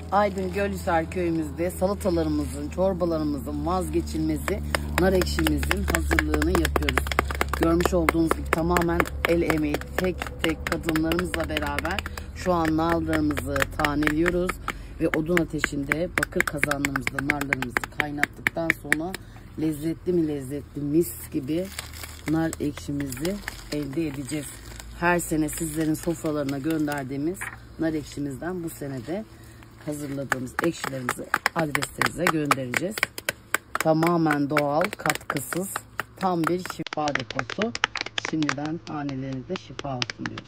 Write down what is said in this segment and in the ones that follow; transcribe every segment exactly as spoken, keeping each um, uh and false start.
Aydın Gölhisar köyümüzde salatalarımızın, çorbalarımızın vazgeçilmezi nar ekşimizin hazırlığını yapıyoruz. Görmüş olduğunuz gibi tamamen el emeği, tek tek kadınlarımızla beraber şu an narlarımızı taneliyoruz ve odun ateşinde bakır kazanlarımızda narlarımızı kaynattıktan sonra lezzetli mi lezzetli mis gibi nar ekşimizi elde edeceğiz. Her sene sizlerin sofralarına gönderdiğimiz nar ekşimizden bu sene de hazırladığımız ekşilerimizi adreslerinize göndereceğiz. Tamamen doğal, katkısız, tam bir şifa deposu. Şimdiden hanelerinize şifa olsun diyoruz.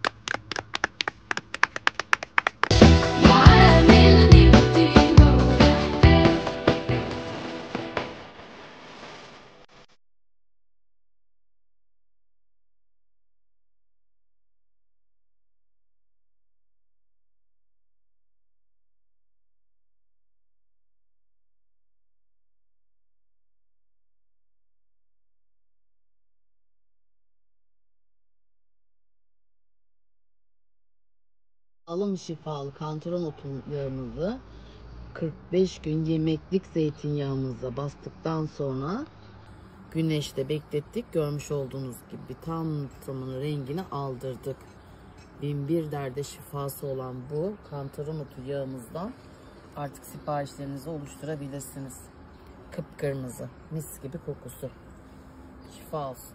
Alım şifalı kantaron otu yağımızı kırk beş gün yemeklik zeytinyağımıza bastıktan sonra güneşte beklettik. Görmüş olduğunuz gibi tam tamının rengini aldırdık. Bin bir derde şifası olan bu kantaron otu yağımızdan artık siparişlerinizi oluşturabilirsiniz. Kıpkırmızı, mis gibi kokusu. Şifa olsun.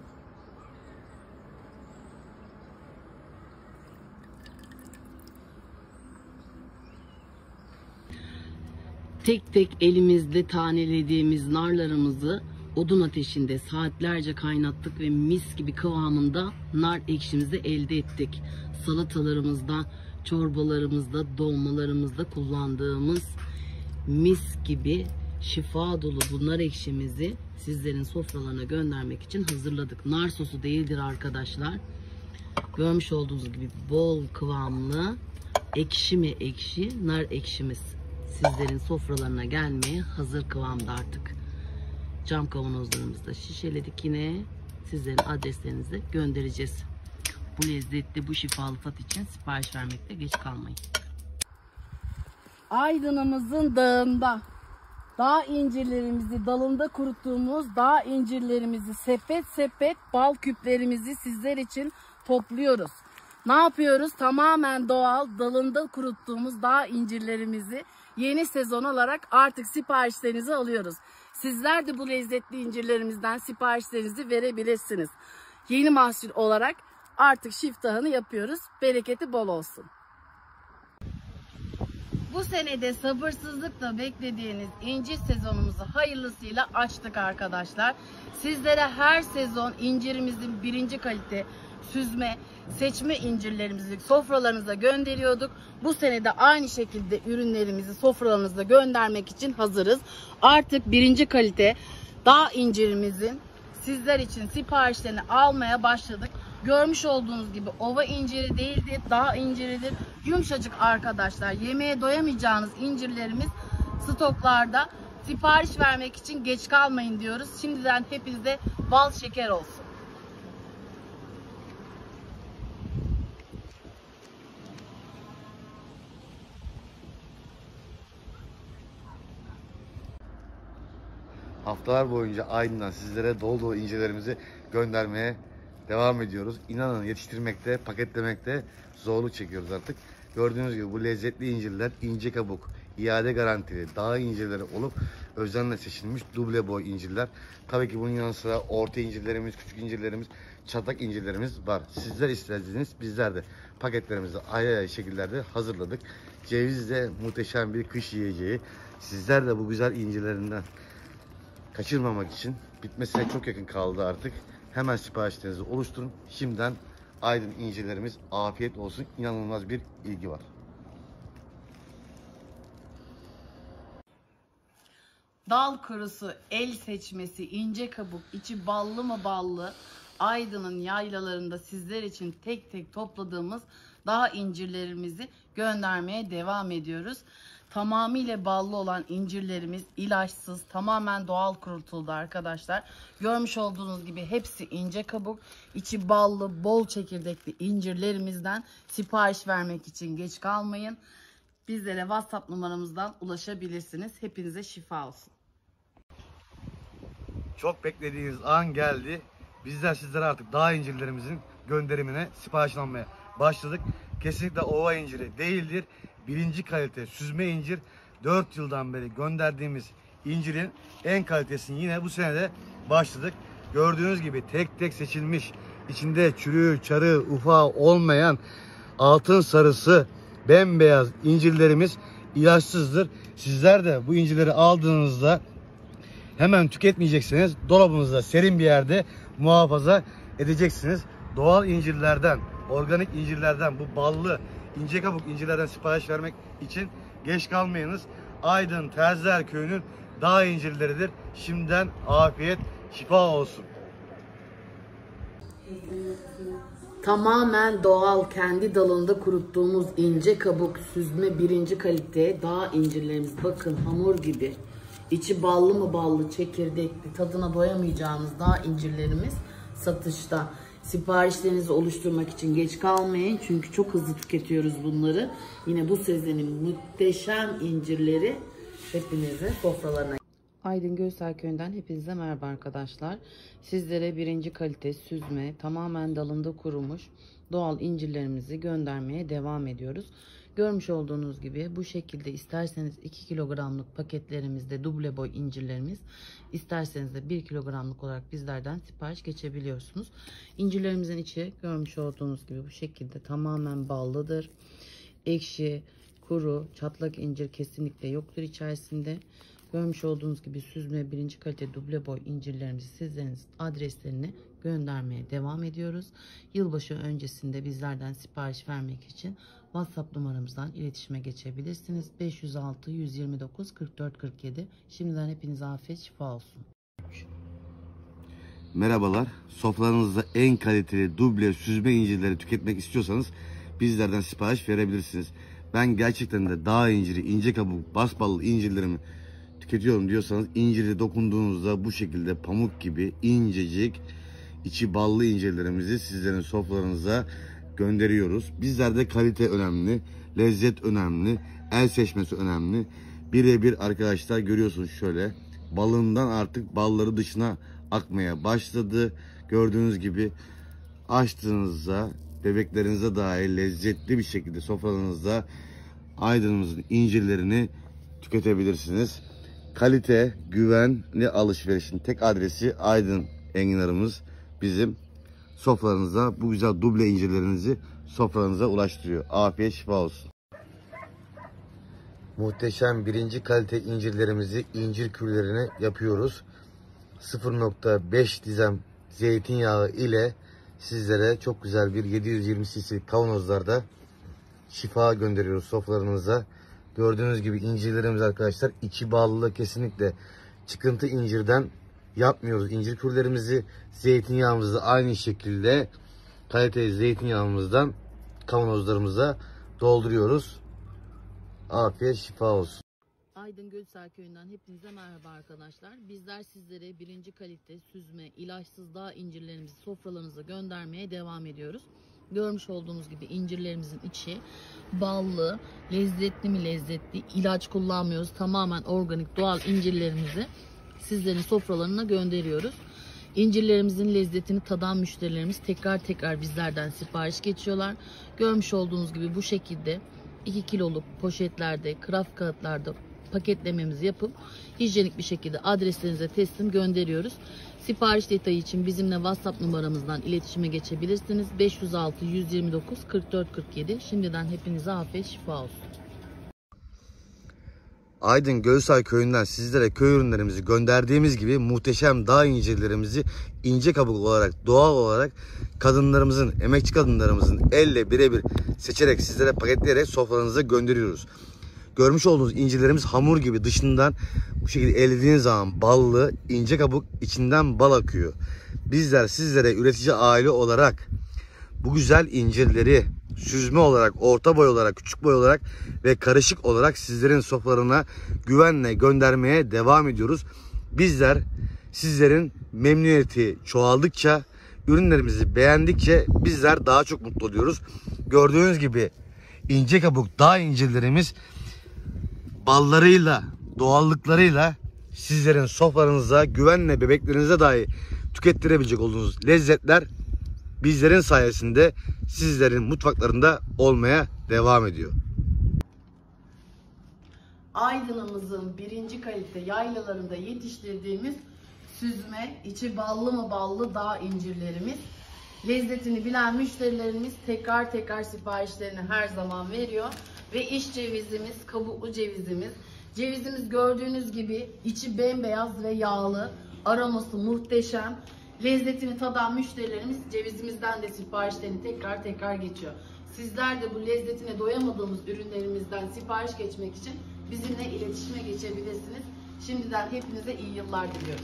Tek tek elimizde tanelediğimiz narlarımızı odun ateşinde saatlerce kaynattık ve mis gibi kıvamında nar ekşimizi elde ettik. Salatalarımızda, çorbalarımızda, dolmalarımızda kullandığımız mis gibi şifa dolu bu nar ekşimizi sizlerin sofralarına göndermek için hazırladık. Nar sosu değildir arkadaşlar. Görmüş olduğunuz gibi bol kıvamlı, ekşi mi ekşi nar ekşimiz sizlerin sofralarına gelmeye hazır kıvamda artık. Cam kavanozlarımızda şişeledik, yine sizlerin adreslerinize göndereceğiz. Bu lezzetli, bu şifalı tat için sipariş vermekte geç kalmayın. Aydın'ımızın dağında dağ incirlerimizi dalında kuruttuğumuz dağ incirlerimizi sepet sepet bal küplerimizi sizler için topluyoruz. Ne yapıyoruz? Tamamen doğal dalında kuruttuğumuz dağ incirlerimizi yeni sezon olarak artık siparişlerinizi alıyoruz. Sizler de bu lezzetli incirlerimizden siparişlerinizi verebilirsiniz. Yeni mahsul olarak artık şiftahını yapıyoruz. Bereketi bol olsun. Bu senede sabırsızlıkla beklediğiniz incir sezonumuzu hayırlısıyla açtık arkadaşlar. Sizlere her sezon incirimizin birinci kalite süzme, seçme incirlerimizi sofralarınıza gönderiyorduk. Bu sene de aynı şekilde ürünlerimizi sofralarınıza göndermek için hazırız. Artık birinci kalite dağ incirimizin sizler için siparişlerini almaya başladık. Görmüş olduğunuz gibi ova inciri değildir, dağ inciridir. Yumuşacık arkadaşlar. Yemeğe doyamayacağınız incirlerimiz stoklarda. Sipariş vermek için geç kalmayın diyoruz. Şimdiden hepinize bal şeker olsun. Haftalar boyunca Aydın'dan sizlere dolu dolu incirlerimizi göndermeye devam ediyoruz. İnanın yetiştirmekte, paketlemekte zorluk çekiyoruz artık. Gördüğünüz gibi bu lezzetli incirler ince kabuk, iade garantili dağ incirleri olup özenle seçilmiş duble boy incirler. Tabii ki bunun yanı sıra orta incirlerimiz, küçük incirlerimiz, çatak incirlerimiz var. Sizler istediğiniz, bizler de paketlerimizi ayrı ayrı şekillerde hazırladık. Ceviz de muhteşem bir kış yiyeceği. Sizler de bu güzel incirlerinden kaçırmamak için, bitmesine çok yakın kaldı artık. Hemen siparişlerinizi oluşturun. Şimdiden Aydın incirlerimiz afiyet olsun. İnanılmaz bir ilgi var. Dal kurusu, el seçmesi, ince kabuk, içi ballı mı ballı, Aydın'ın yaylalarında sizler için tek tek topladığımız dağ incirlerimizi göndermeye devam ediyoruz. Tamamıyla ballı olan incirlerimiz ilaçsız, tamamen doğal kurutuldu arkadaşlar. Görmüş olduğunuz gibi hepsi ince kabuk, içi ballı, bol çekirdekli incirlerimizden sipariş vermek için geç kalmayın. bizlere WhatsApp numaramızdan ulaşabilirsiniz. Hepinize şifa olsun. Çok beklediğiniz an geldi. Bizler sizlere artık dağ incirlerimizin gönderimine sipariş almaya başladık. Kesinlikle ova inciri değildir. Birinci kalite süzme incir. dört yıldan beri gönderdiğimiz incirin en kalitesini yine bu senede başladık. Gördüğünüz gibi tek tek seçilmiş, içinde çürüğü, çarığı, ufağı olmayan altın sarısı bembeyaz incirlerimiz ilaçsızdır. Sizler de bu incirleri aldığınızda hemen tüketmeyeceksiniz. Dolabınızda serin bir yerde muhafaza edeceksiniz. Doğal incirlerden, organik incirlerden, bu ballı ince kabuk incirlerden sipariş vermek için geç kalmayınız. Aydın Terziler Köyü'nün dağ incirleridir. Şimdiden afiyet, şifa olsun. Tamamen doğal, kendi dalında kuruttuğumuz ince kabuk süzme birinci kalite dağ incirlerimiz. Bakın hamur gibi. İçi ballı mı ballı, çekirdekli, tadına doyamayacağınız dağ incirlerimiz satışta. Siparişlerinizi oluşturmak için geç kalmayın. Çünkü çok hızlı tüketiyoruz bunları. Yine bu sezenin muhteşem incirleri hepinize sofralarına. Aydın Göysel Köyü'nden hepinize merhaba arkadaşlar. Sizlere birinci kalite süzme, tamamen dalında kurumuş doğal incirlerimizi göndermeye devam ediyoruz. Görmüş olduğunuz gibi bu şekilde isterseniz iki kilogramlık paketlerimizde duble boy incirlerimiz, isterseniz de bir kilogramlık olarak bizlerden sipariş geçebiliyorsunuz. İncirlerimizin içi görmüş olduğunuz gibi bu şekilde tamamen ballıdır. Ekşi, kuru, çatlak incir kesinlikle yoktur içerisinde. Görmüş olduğunuz gibi süzme birinci kalite duble boy incirlerimizi sizlerin adreslerine göndermeye devam ediyoruz. Yılbaşı öncesinde bizlerden sipariş vermek için WhatsApp numaramızdan iletişime geçebilirsiniz. beş yüz altı yüz yirmi dokuz kırk dört kırk yedi. Şimdiden hepinize afiyet şifa olsun. Merhabalar. Sofranızda en kaliteli duble süzme incirleri tüketmek istiyorsanız bizlerden sipariş verebilirsiniz. Ben gerçekten de dağ inciri, ince kabuk, basballı incirlerimi tüketiyorum diyorsanız, inciri dokunduğunuzda bu şekilde pamuk gibi incecik, içi ballı incirlerimizi sizlerin sofralarınıza gönderiyoruz. Bizlerde kalite önemli, lezzet önemli, el seçmesi önemli. Birebir arkadaşlar görüyorsunuz şöyle. Balından artık balları dışına akmaya başladı. Gördüğünüz gibi açtığınızda bebeklerinize dair lezzetli bir şekilde sofralarınızda Aydın'ımızın incirlerini tüketebilirsiniz. Kalite, güvenli alışverişin tek adresi Aydın enginarımız bizim sofranıza bu güzel duble incirlerinizi sofranıza ulaştırıyor. Afiyet şifa olsun. Muhteşem birinci kalite incirlerimizi incir kürlerine yapıyoruz. sıfır nokta beş dizem zeytinyağı ile sizlere çok güzel bir yedi yüz yirmi cc'lik kavanozlarda şifa gönderiyoruz sofralarınıza. Gördüğünüz gibi incirlerimiz arkadaşlar içi ballı, kesinlikle çıkıntı incirden yapmıyoruz. İncir kürlerimizi zeytinyağımızı aynı şekilde kaliteli zeytinyağımızdan kavanozlarımıza dolduruyoruz. Afiyet şifa olsun. Aydın Göysel Köyü'nden hepinize merhaba arkadaşlar. Bizler sizlere birinci kalite süzme ilaçsız dağ incirlerimizi sofralarınıza göndermeye devam ediyoruz. Görmüş olduğunuz gibi incirlerimizin içi ballı, lezzetli mi lezzetli, ilaç kullanmıyoruz. Tamamen organik doğal incirlerimizi sizlerin sofralarına gönderiyoruz. İncirlerimizin lezzetini tadan müşterilerimiz tekrar tekrar bizlerden sipariş geçiyorlar. Görmüş olduğunuz gibi bu şekilde iki kiloluk poşetlerde, kraft kağıtlarda paketlememizi yapıp hijyenik bir şekilde adreslerinize teslim gönderiyoruz. Sipariş detayı için bizimle WhatsApp numaramızdan iletişime geçebilirsiniz. beş yüz altı yüz yirmi dokuz kırk dört kırk yedi. Şimdiden hepinize afiyet şifa olsun. Aydın Göysel Köyü'nden sizlere köy ürünlerimizi gönderdiğimiz gibi muhteşem dağ incirlerimizi ince kabuk olarak, doğal olarak kadınlarımızın, emekçi kadınlarımızın elle birebir seçerek sizlere paketleyerek sofranıza gönderiyoruz. Görmüş olduğunuz incirlerimiz hamur gibi, dışından bu şekilde ellediğiniz zaman ballı, ince kabuk, içinden bal akıyor. Bizler sizlere üretici aile olarak bu güzel incirleri süzme olarak, orta boy olarak, küçük boy olarak ve karışık olarak sizlerin sofralarına güvenle göndermeye devam ediyoruz. Bizler sizlerin memnuniyeti çoğaldıkça, ürünlerimizi beğendikçe bizler daha çok mutlu oluyoruz. Gördüğünüz gibi ince kabuk dağ incirlerimiz ballarıyla, doğallıklarıyla sizlerin sofranıza, güvenle bebeklerinize dahi tükettirebilecek olduğunuz lezzetler bizlerin sayesinde sizlerin mutfaklarında olmaya devam ediyor. Aydın'ımızın birinci kalite yaylalarında yetiştirdiğimiz süzme, içi ballı mı ballı dağ incirlerimiz. Lezzetini bilen müşterilerimiz tekrar tekrar siparişlerini her zaman veriyor. Ve iş cevizimiz, kabuklu cevizimiz. Cevizimiz gördüğünüz gibi içi bembeyaz ve yağlı, aroması muhteşem. Lezzetini tadan müşterilerimiz cevizimizden de siparişlerini tekrar tekrar geçiyor. Sizler de bu lezzetine doyamadığımız ürünlerimizden sipariş geçmek için bizimle iletişime geçebilirsiniz. Şimdiden hepinize iyi yıllar diliyoruz.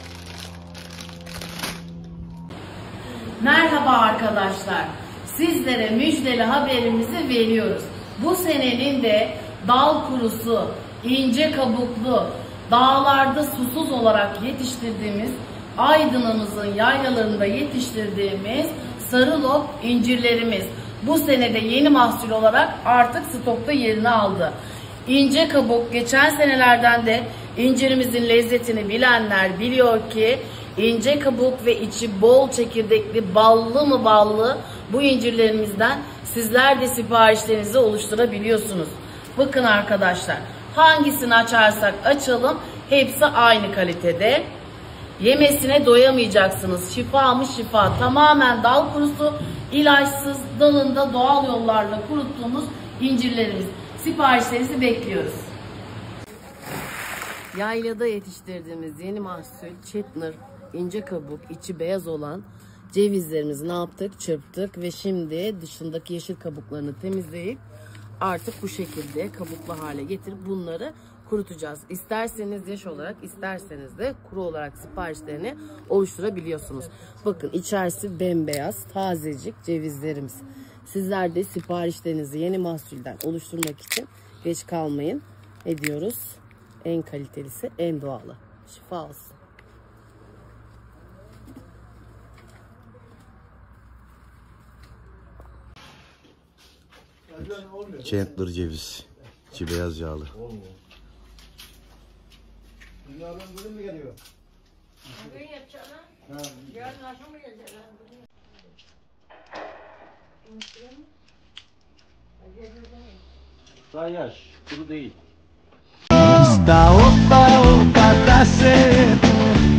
Merhaba arkadaşlar. Sizlere müjdeli haberimizi veriyoruz. Bu senenin de dal kurusu, ince kabuklu, dağlarda susuz olarak yetiştirdiğimiz, Aydın'ımızın yaylalarında yetiştirdiğimiz sarılop incirlerimiz bu senede yeni mahsul olarak artık stokta yerini aldı. İnce kabuk, geçen senelerden de incirimizin lezzetini bilenler biliyor ki ince kabuk ve içi bol çekirdekli, ballı mı ballı bu incirlerimizden sizler de siparişlerinizi oluşturabiliyorsunuz. Bakın arkadaşlar, hangisini açarsak açalım hepsi aynı kalitede. Yemesine doyamayacaksınız. Şifa mı şifa. Tamamen dal kurusu, ilaçsız, dalında doğal yollarla kuruttuğumuz incirlerimiz. Siparişlerinizi bekliyoruz. Yaylada yetiştirdiğimiz yeni mahsul Chetner, ince kabuk, içi beyaz olan cevizlerimizi ne yaptık? Çırptık ve şimdi dışındaki yeşil kabuklarını temizleyip artık bu şekilde kabuklu hale getirip bunları kurutacağız. İsterseniz yaş olarak, isterseniz de kuru olarak siparişlerini oluşturabiliyorsunuz. Bakın içerisi bembeyaz, tazecik cevizlerimiz. Sizler de siparişlerinizi yeni mahsulden oluşturmak için geç kalmayın. Ne diyoruz? En kalitelisi, en doğalı. Şifa olsun. Chandler ceviz. İçi beyaz yağlı. Dünyadan bugün mü geliyor? Bugün yapacağına, yarın akşam mı gelecekler? Daha yaş, kuru değil. Opa, opa, opa, tá certo.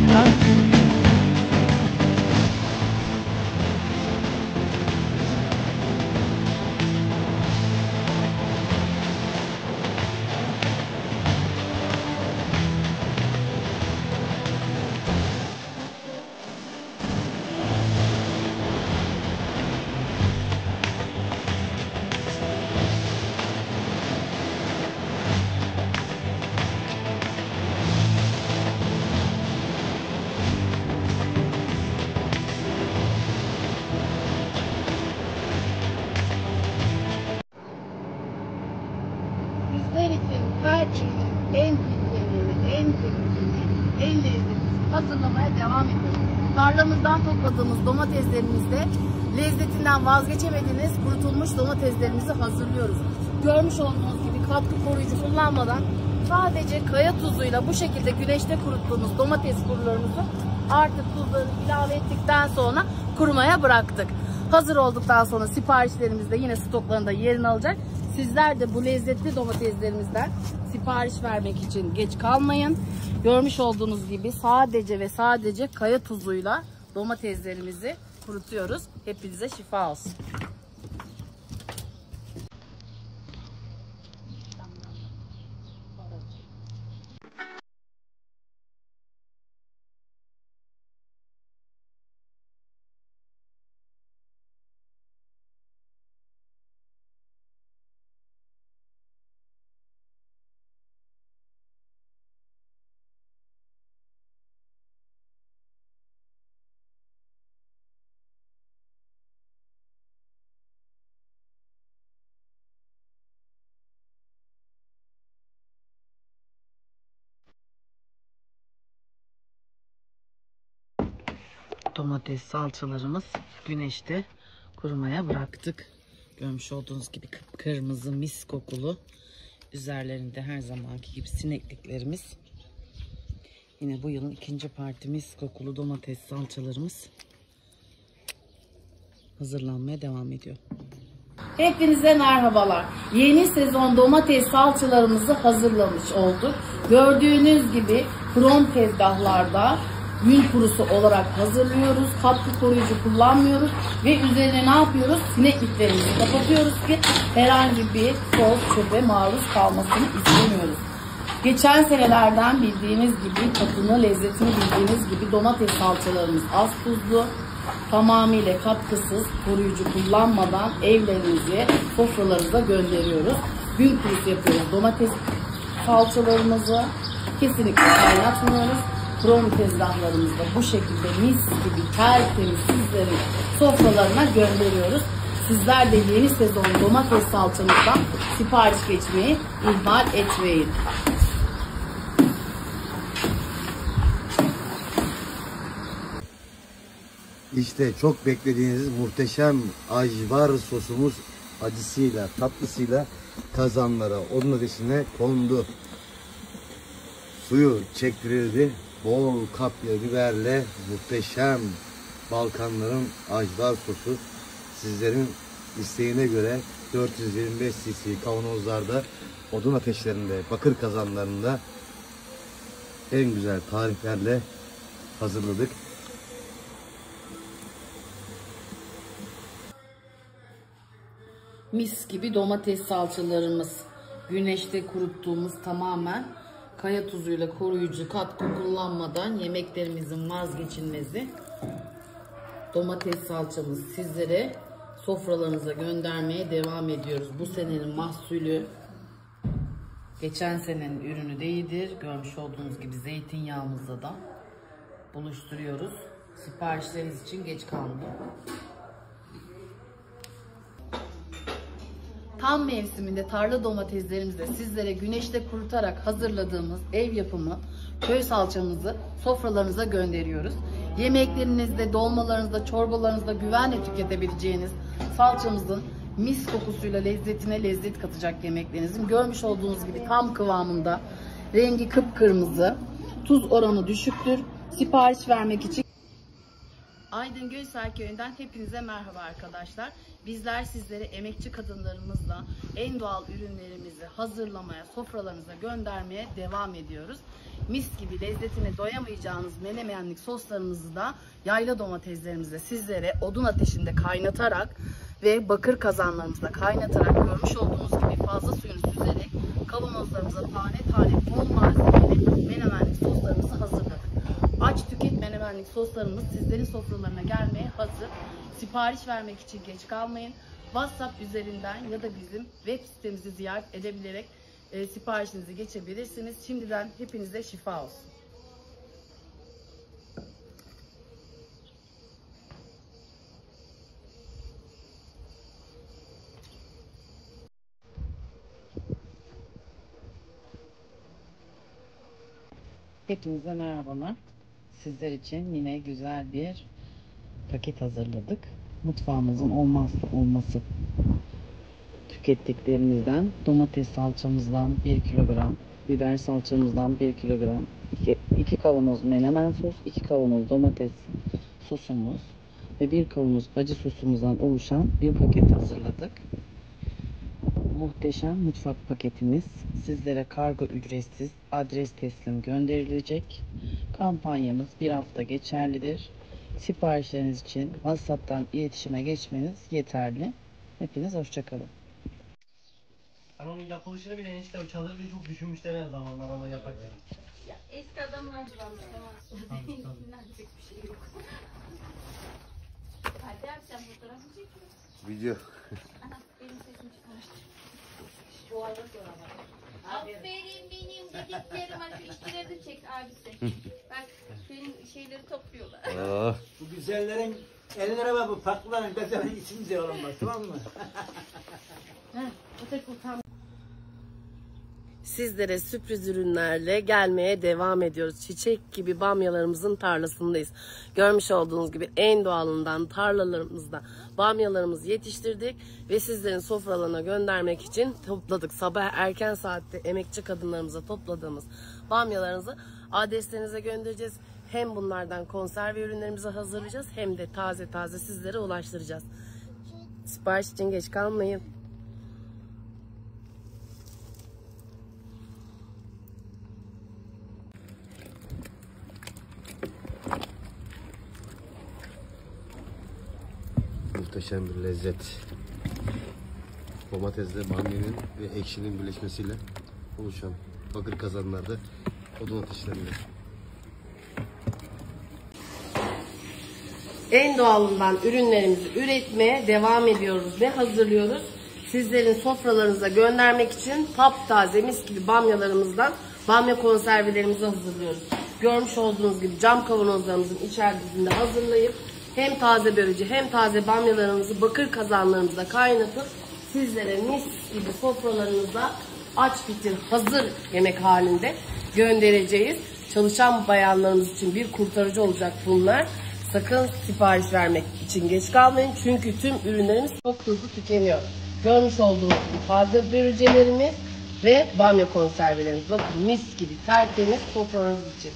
Bizler için her çeşit en kaliteli, en temizli, en lezzetli hazırlamaya devam ediyoruz. Tarlamızdan topladığımız domateslerimizde lezzetinden vazgeçemediğiniz kurutulmuş domateslerimizi hazırlıyoruz. Görmüş olduğunuz gibi katkı koruyucu kullanmadan sadece kaya tuzuyla bu şekilde güneşte kuruttuğumuz domates kurularımızı artık tuzlarını ilave ettikten sonra kurumaya bıraktık. Hazır olduktan sonra siparişlerimiz de yine stoklarında yerini alacak. Sizler de bu lezzetli domateslerimizden sipariş vermek için geç kalmayın. Görmüş olduğunuz gibi sadece ve sadece kaya tuzuyla domateslerimizi kurutuyoruz. Hepinize şifa olsun. Domates salçalarımız güneşte kurumaya bıraktık. Görmüş olduğunuz gibi kıpkırmızı mis kokulu. Üzerlerinde her zamanki gibi sinekliklerimiz. Yine bu yılın ikinci partimiz kokulu domates salçalarımız hazırlanmaya devam ediyor. Hepinize merhabalar. Yeni sezon domates salçalarımızı hazırlamış olduk. Gördüğünüz gibi krom tezgahlarda gün kurusu olarak hazırlıyoruz. Katkı koruyucu kullanmıyoruz ve üzerine ne yapıyoruz? Sinekliklerimizi kapatıyoruz ki herhangi bir toz çöpe maruz kalmasını istemiyoruz. Geçen senelerden bildiğiniz gibi tadını, lezzetini bildiğiniz gibi domates salçalarımız az tuzlu, tamamıyla katkısız, koruyucu kullanmadan evlerinize, sofralarınıza gönderiyoruz. Gün kurusu yapıyoruz domates salçalarımızı. Kesinlikle kaynatmıyoruz. Krom tezgahlarımızda bu şekilde mis gibi tertemiz sizlerin sofralarına gönderiyoruz. Sizler de yeni sezon domates salçamızdan sipariş geçmeyi ihmal etmeyin. İşte çok beklediğiniz muhteşem ajvar sosumuz acısıyla, tatlısıyla kazanlara, onun ateşine kondu. Suyu çektirildi. Bol kapya biberle muhteşem Balkanların ajvar sosu sizlerin isteğine göre dört yüz yirmi beş cc kavanozlarda, odun ateşlerinde, bakır kazanlarında en güzel tariflerle hazırladık. Mis gibi domates salçalarımız, güneşte kuruttuğumuz tamamen kaya tuzuyla koruyucu katkı kullanmadan yemeklerimizin vazgeçilmezi domates salçamız sizlere sofralarınıza göndermeye devam ediyoruz. Bu senenin mahsulü geçen senenin ürünü değildir. Görmüş olduğunuz gibi zeytinyağımızla da buluşturuyoruz. Siparişleriniz için geç kalmayın. Tam mevsiminde tarla domateslerimizle sizlere güneşte kurutarak hazırladığımız ev yapımı köy salçamızı sofralarınıza gönderiyoruz. Yemeklerinizde, dolmalarınızda, çorbalarınızda güvenle tüketebileceğiniz salçamızın mis kokusuyla lezzetine lezzet katacak yemeklerinizin görmüş olduğunuz gibi tam kıvamında, rengi kıpkırmızı, tuz oranı düşüktür. Sipariş vermek için Aydın Göysel Köyü'nden hepinize merhaba arkadaşlar. Bizler sizlere emekçi kadınlarımızla en doğal ürünlerimizi hazırlamaya, sofralarınıza göndermeye devam ediyoruz. Mis gibi lezzetine doyamayacağınız menemenlik soslarımızı da yayla domateslerimizle sizlere odun ateşinde kaynatarak ve bakır kazanlarımızda kaynatarak görmüş olduğunuz gibi fazla suyunu süzerek kavanozlarımıza tane tane bol malzemeli menemenlik soslarımızı hazırladık. Aç tüket menemenlik soslarımız sizlerin sofralarına gelmeye hazır. Sipariş vermek için geç kalmayın. WhatsApp üzerinden ya da bizim web sitemizi ziyaret edebilerek e, siparişinizi geçebilirsiniz. Şimdiden hepinize şifa olsun. Hepinize merhabalar. Sizler için yine güzel bir paket hazırladık. Mutfağımızın olmazsa olması tükettiklerimizden domates salçamızdan bir kilogram, biber salçamızdan bir kilogram, iki kavanoz menemen sos, iki kavanoz domates sosumuz ve bir kavanoz acı sosumuzdan oluşan bir paket hazırladık. Muhteşem mutfak paketimiz sizlere kargo ücretsiz adres teslim gönderilecek. Kampanyamız bir hafta geçerlidir. Siparişleriniz için WhatsApp'tan iletişime geçmeniz yeterli. Hepiniz hoşçakalın. Ben onun yapılışını bile enişte o çadırı bile çok düşünmüşler her zamanlar ama yaparken. Ya eski adamlar varmış ama dinlenecek bir şey yok. Hadi abi sen fotoğraf mı çekiyorsun? Video. Ana benim sesim çıkmıştır. Şu arada sonra bak. Aferin benim dediklerim var. Şu işçileri de çek abisi. Bak benim şeyleri topluyorlar. Oh. Bu güzellerin eline bak bu farklıların güzellerin isim diyorlar bak tamam mı? Heh, o tek utan. sizlere sürpriz ürünlerle gelmeye devam ediyoruz. Çiçek gibi bamyalarımızın tarlasındayız. Görmüş olduğunuz gibi en doğalından tarlalarımızda bamyalarımızı yetiştirdik ve sizlerin sofralarına göndermek için topladık. Sabah erken saatte emekçi kadınlarımıza topladığımız bamyalarınızı adreslerinize göndereceğiz. Hem bunlardan konserve ürünlerimizi hazırlayacağız hem de taze taze sizlere ulaştıracağız. Sipariş için geç kalmayın. Muhteşem bir lezzet. Domatesle bamyanın ve ekşinin birleşmesiyle oluşan bakır kazanlarda odun ateşlerinde. En doğalından ürünlerimizi üretmeye devam ediyoruz ve hazırlıyoruz. Sizlerin sofralarınıza göndermek için taptaze mis gibi bamyalarımızdan bamya konservelerimizi hazırlıyoruz. Görmüş olduğunuz gibi cam kavanozlarımızın içerisinde hazırlayıp hem taze börülce hem taze bamyalarımızı bakır kazanlarımızda kaynatıp sizlere mis gibi sofralarınıza aç bitir hazır yemek halinde göndereceğiz. Çalışan bayanlarımız için bir kurtarıcı olacak bunlar. Sakın sipariş vermek için geç kalmayın çünkü tüm ürünlerimiz çok hızlı tükeniyor. Görmüş olduğunuz gibi taze börülcelerimiz ve bamya konservelerimiz. Bakın mis gibi tertemiz sofranız için.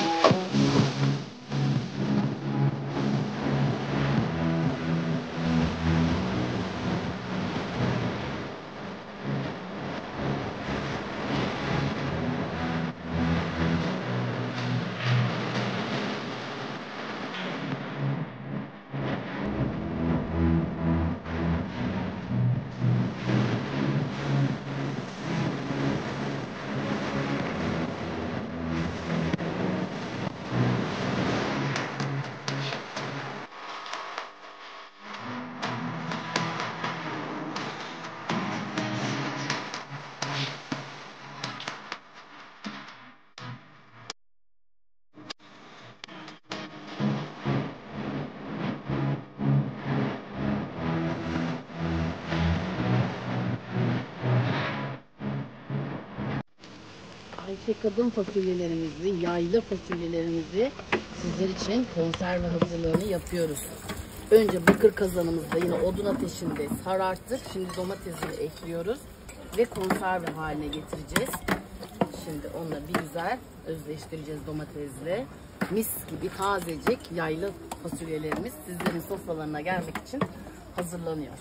Ayşe kadın fasulyelerimizi, yayla fasulyelerimizi sizler için konserve hazırlığını yapıyoruz. Önce bakır kazanımızda yine odun ateşinde sararttık. Şimdi domatesini ekliyoruz ve konserve haline getireceğiz. Şimdi onları bir güzel özleştireceğiz domatesle. Mis gibi tazecik yayla fasulyelerimiz sizlerin sofralarına gelmek için hazırlanıyor.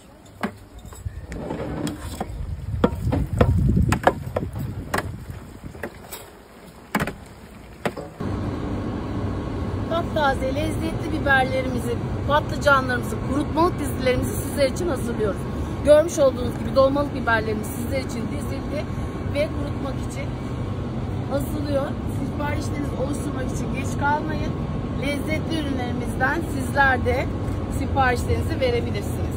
Taze lezzetli biberlerimizi, patlıcanlarımızı, kurutmalık dizilerimizi sizler için hazırlıyoruz. Görmüş olduğunuz gibi dolmalık biberlerimiz sizler için dizildi ve kurutmak için hazırlıyor. Siparişlerinizi oluşturmak için geç kalmayın. Lezzetli ürünlerimizden sizler de siparişlerinizi verebilirsiniz.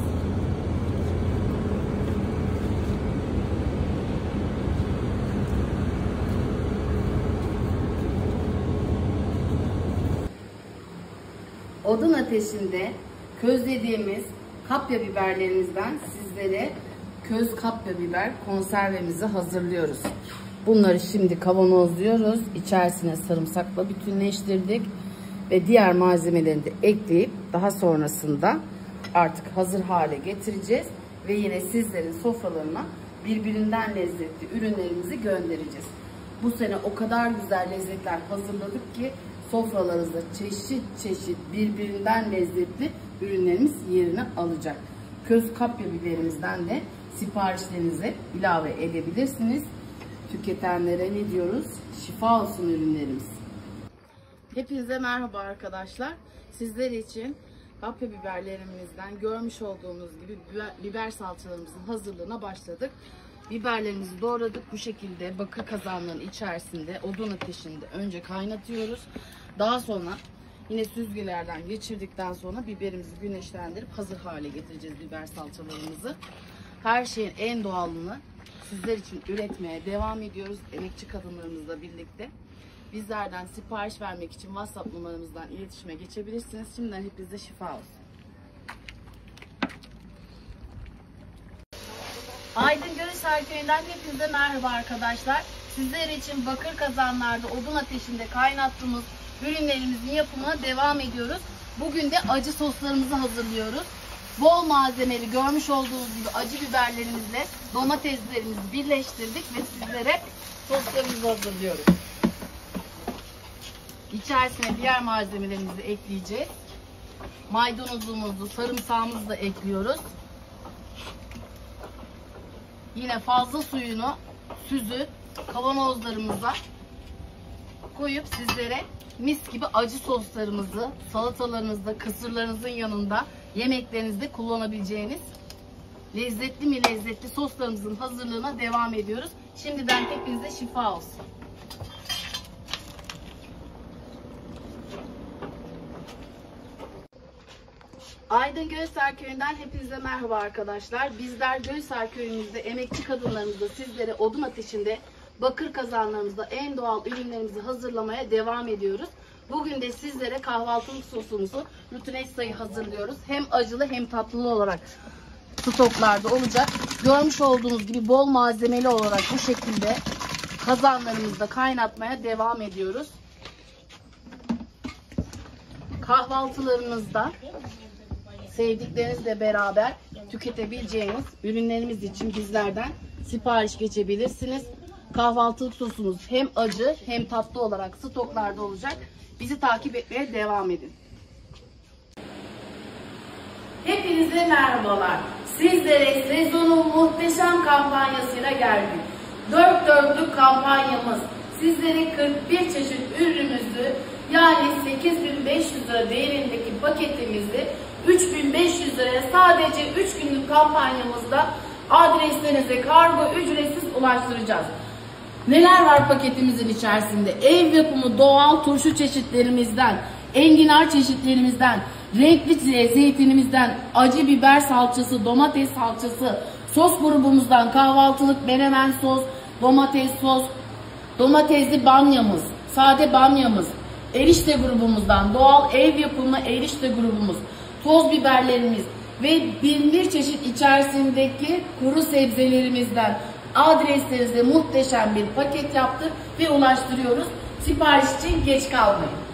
Odun ateşinde közlediğimiz kapya biberlerimizden sizlere köz kapya biber konservemizi hazırlıyoruz. Bunları şimdi kavanozluyoruz. İçerisine sarımsakla bütünleştirdik ve diğer malzemelerini de ekleyip daha sonrasında artık hazır hale getireceğiz ve yine sizlerin sofralarına birbirinden lezzetli ürünlerimizi göndereceğiz. Bu sene o kadar güzel lezzetler hazırladık ki sofralarınızda çeşit çeşit birbirinden lezzetli ürünlerimiz yerini alacak. Köz kapya biberimizden de siparişlerinize ilave edebilirsiniz. Tüketenlere ne diyoruz? Şifa olsun ürünlerimiz. Hepinize merhaba arkadaşlar. Sizler için kapya biberlerimizden görmüş olduğunuz gibi biber, biber salçalarımızın hazırlığına başladık. Biberlerimizi doğradık. Bu şekilde bakır kazanların içerisinde odun ateşinde önce kaynatıyoruz. Daha sonra yine süzgelerden geçirdikten sonra biberimizi güneşlendirip hazır hale getireceğiz biber salçalarımızı. Her şeyin en doğalını sizler için üretmeye devam ediyoruz. Emekçi kadınlarımızla birlikte. Bizlerden sipariş vermek için WhatsApp numaramızdan iletişime geçebilirsiniz. Şimdiden hepinize şifa olsun. Aydın Görüşer Köyü'nden hepinize merhaba arkadaşlar. Sizler için bakır kazanlarda odun ateşinde kaynattığımız ürünlerimizin yapımına devam ediyoruz. Bugün de acı soslarımızı hazırlıyoruz. Bol malzemeli görmüş olduğunuz gibi acı biberlerimizle domateslerimizi birleştirdik ve sizlere soslarımızı hazırlıyoruz. İçerisine diğer malzemelerimizi ekleyeceğiz. Maydanozumuzu, sarımsağımızı da ekliyoruz. Yine fazla suyunu süzüp kavanozlarımıza koyup sizlere mis gibi acı soslarımızı salatalarınızda, kısırlarınızın yanında, yemeklerinizde kullanabileceğiniz lezzetli mi lezzetli soslarımızın hazırlığına devam ediyoruz. Şimdiden hepinize şifa olsun. Aydın Gölser Köyü'nden hepinize merhaba arkadaşlar. Bizler Gölser Köyümüzde emekçi kadınlarımızla sizlere odun ateşinde bakır kazanlarımızda en doğal ürünlerimizi hazırlamaya devam ediyoruz. Bugün de sizlere kahvaltılık sosumuzu rutinessa'yı hazırlıyoruz. Hem acılı hem tatlılı olarak stoklarda olacak. Görmüş olduğunuz gibi bol malzemeli olarak bu şekilde kazanlarımızda kaynatmaya devam ediyoruz. Kahvaltılarınızda sevdiklerinizle beraber tüketebileceğiniz ürünlerimiz için bizlerden sipariş geçebilirsiniz. Kahvaltılık sosumuz hem acı hem tatlı olarak stoklarda olacak. Bizi takip etmeye devam edin. Hepinize merhabalar. Sizlere sezonun muhteşem kampanyasıyla geldik. Dört dörtlük kampanyamız. Sizlere kırk bir çeşit ürünümüzü yani sekiz bin beş yüz lira değerindeki paketimizi üç bin beş yüz liraya sadece üç günlük kampanyamızda adreslerinize kargo ücretsiz ulaştıracağız. Neler var paketimizin içerisinde? Ev yapımı doğal turşu çeşitlerimizden, enginar çeşitlerimizden, renkli zeytinimizden, acı biber salçası, domates salçası, sos grubumuzdan kahvaltılık menemen sos, domates sos, domatesli bamyamız, sade bamyamız, erişte grubumuzdan doğal ev yapımı erişte grubumuz, toz biberlerimiz ve bin bir çeşit içerisindeki kuru sebzelerimizden adreslerinize muhteşem bir paket yaptık ve ulaştırıyoruz. Sipariş için geç kalmayın.